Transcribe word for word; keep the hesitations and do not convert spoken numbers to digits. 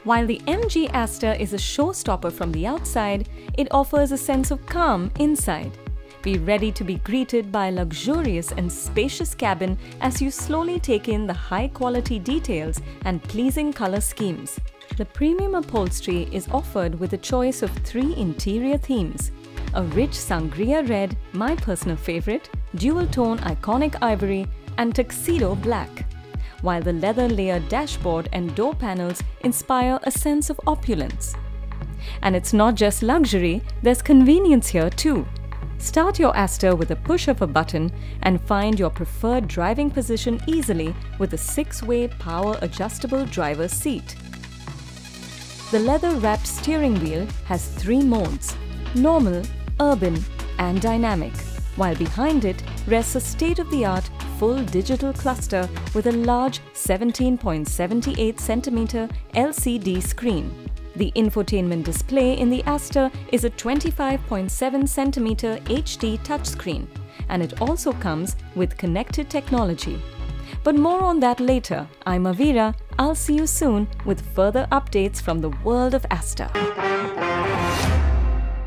While the M G Aster is a showstopper from the outside, it offers a sense of calm inside. Be ready to be greeted by a luxurious and spacious cabin as you slowly take in the high-quality details and pleasing color schemes. The premium upholstery is offered with a choice of three interior themes: a rich sangria red, my personal favorite, dual-tone iconic ivory, and tuxedo black, while the leather-layered dashboard and door panels inspire a sense of opulence. And it's not just luxury, there's convenience here too. Start your Aster with a push of a button and find your preferred driving position easily with a six-way power-adjustable driver's seat. The leather-wrapped steering wheel has three modes: normal, urban, and dynamic, while behind it rests a state-of-the-art full digital cluster with a large seventeen point seven eight centimeter L C D screen. The infotainment display in the Aster is a twenty-five point seven centimeter H D touchscreen, and it also comes with connected technology. But more on that later. I'm Avira. I'll see you soon with further updates from the world of Aster.